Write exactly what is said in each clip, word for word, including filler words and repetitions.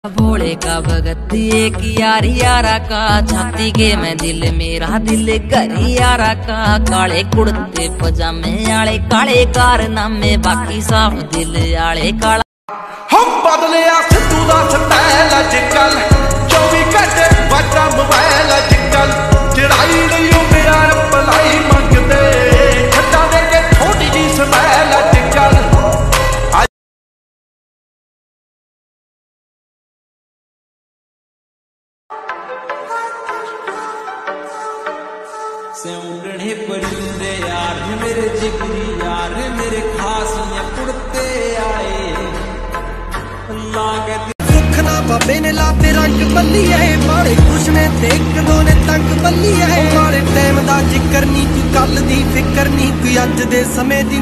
भोले का भगत एक यार यारा का छाती के मैं दिल मेरा दिल घर यारा का काले कुर्ते पजामे आले काले कारनामे बाकी साफ दिल आले काला हम बदलिया सिद्धू दा स्टाइल अजकल चौबी घंटे बजा मोबाइल अजकल चढ़ाई नहीं मेरा पलाई मंगते छड्डा दे के थोड़ी जी स्माइल अजकल सेउंडने परिंदे यार मेरे जिगरी यार मेरे खास ने कुड़ते आए बाबे ने लाते रंग बल्ली है माड़े कुछ ने देख दो ने तंग बल्ली है माड़े टाइम दा जिक्र नहीं कोई कल दी फिक्र नहीं कोई अज दे समय दी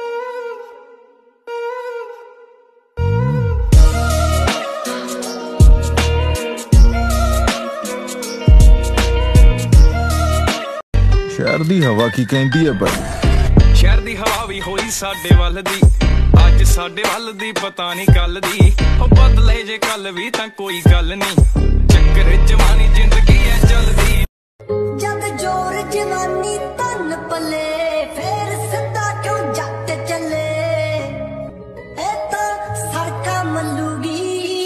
शहर दी हवा की कहती है भाई शहर दी हवा भी होई साडे वल दी अज साडे वल दी पता नहीं कल दी हो बदले जे कल भी तां कोई गल नहीं चक्कर जवानी जिंदगी है चलदी जद जोर जवानी तन पले फिर सिद्धा क्यों जट चले ए तो सड़का मलूगी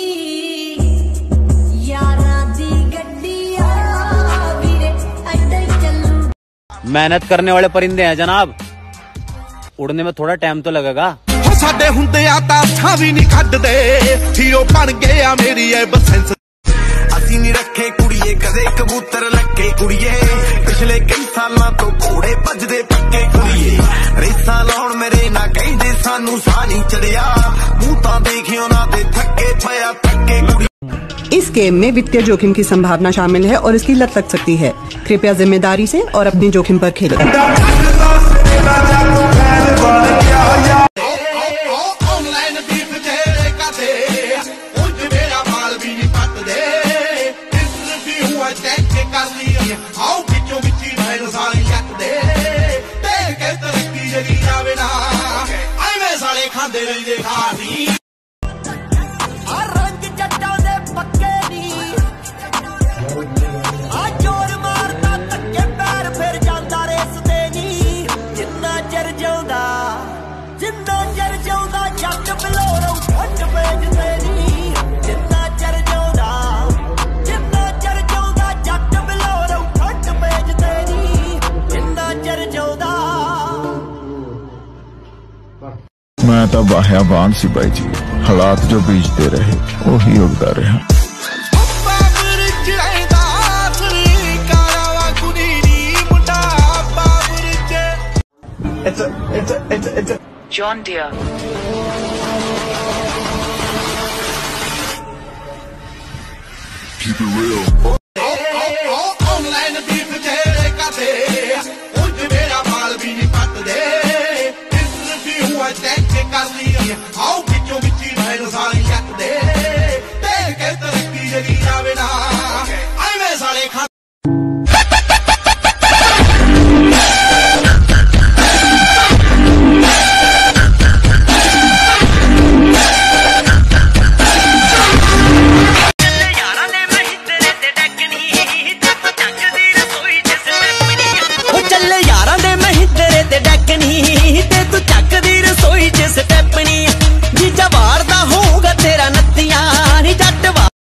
यारा दी गड्डिया वीरे अड्डे चलू मेहनत करने वाले परिंदे हैं जनाब उड़ने में थोड़ा टाइम तो लगेगा साडे हुंदे आ तां असां भी नहीं कड्डदे हीरो बन गया मेरी ए बसेंस असीं नहीं रखे कुड़िए कदे कबूतर लक्के कुड़िए पिछले कई सालां तो घोड़े भजदे पक्के कुड़िए रेसा लाउण मेरे ना कहिंदे सानू साह नहीं चढ़िया मूंह तां देखियो ना ते थके पिया थके कुड़ी। इस गेम में वित्तीय जोखिम की संभावना शामिल है और इसकी लत लग सकती है। कृपया जिम्मेदारी से और अपनी जोखिम पर खेलें। खाते रहिंदे खानी रंग जट्टां दे पक्के नी आ जोर मारदा धक्के पैर फिर जांदा रेस ते नी जिन्ना चर जांदा जिन्ना चर जांदा जट बलोरों ठंड पेजदे नी जिन्ना चर जांदा जिन्ना चर जांदा जट बलोरों ठंड पेजदे नी जिन्ना चर जांदा मैं तो बाह्या बान सी बाई जी हालात जो बीजते रहे वही उगता रहा। John Deere Keep it real.